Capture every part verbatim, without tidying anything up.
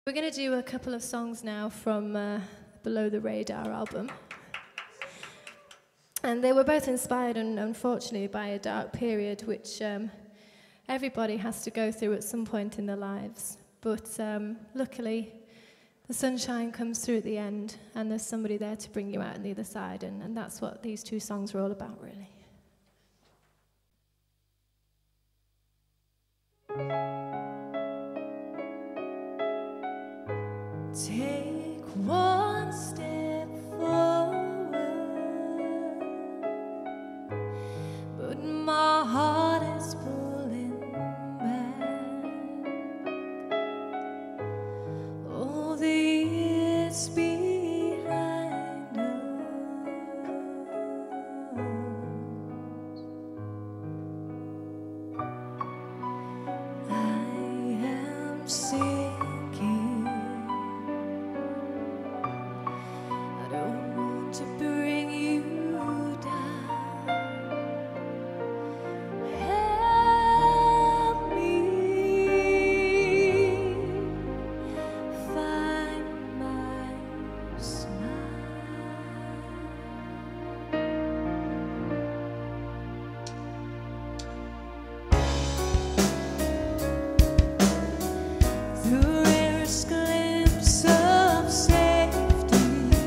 We're going to do a couple of songs now from uh, Below the Radar album. And they were both inspired, un- unfortunately, by a dark period which um, everybody has to go through at some point in their lives. But um, luckily, the sunshine comes through at the end, and there's somebody there to bring you out on the other side, and, and that's what these two songs are all about, really. Take one step forward, but my heart is pulling back. All the years behind us, I am sinking. To bring you down, help me find my smile. The rarest glimpse of safety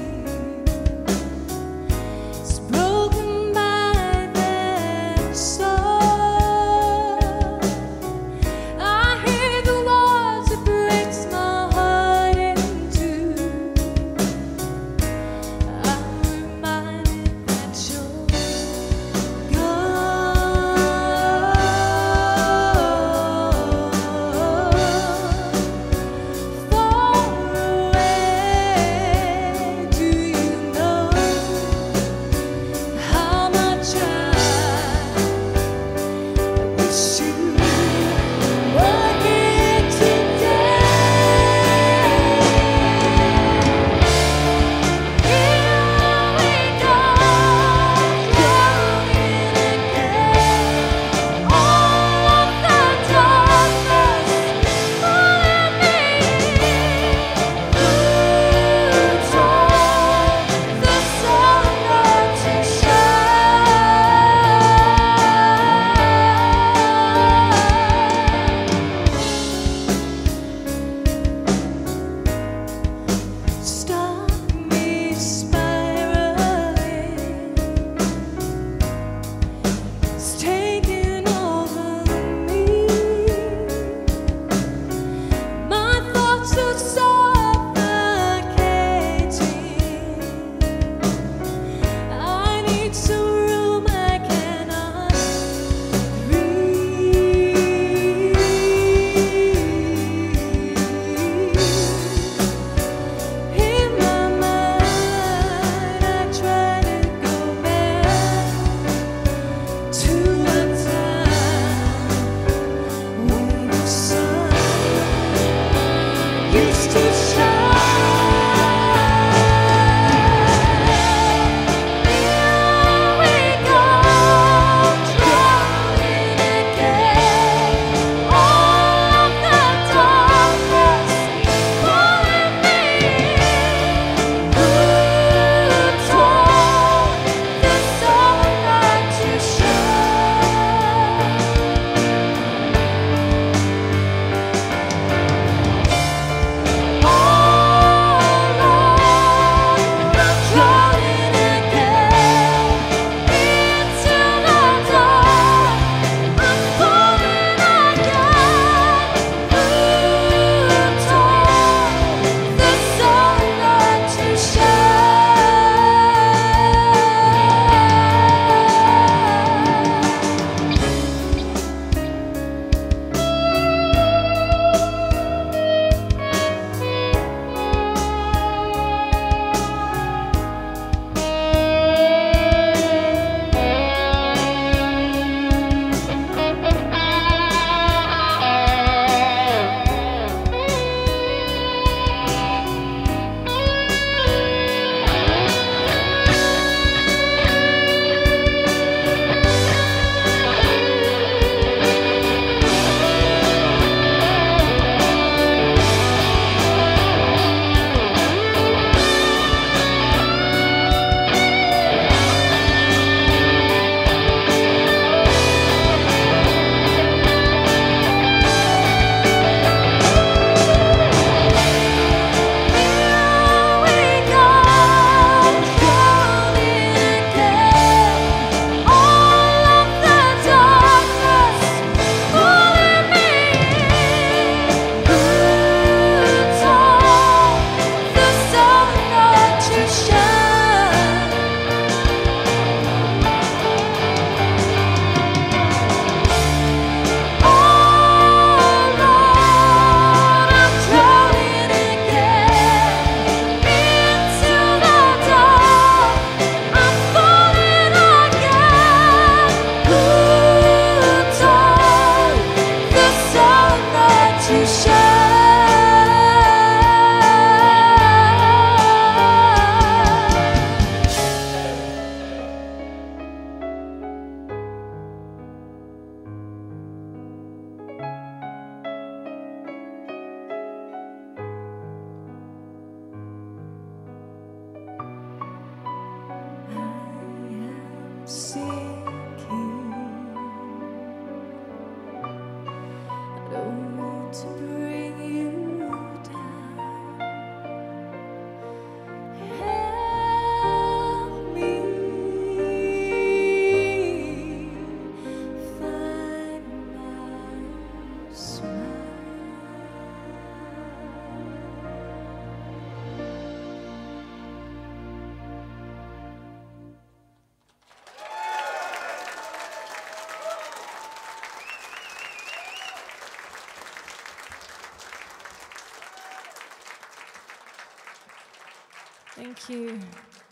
is broken by that song. I hear the words it breaks my heart in two. I'm reminded that you're gone. Far away, do you know how much I wish you were here today? Here we go, going again. All of the darkness pulling me in. Who told the sun not to shine? Stop me spiraling. It's taking over me. My thoughts are suffocating. I need some room, I cannot breathe. In my mind, I try to go back to a time when the sun used to shine. Here we go, drowning again. All of the darkness pulling me in. Who told the sun not to shine? All Thank you.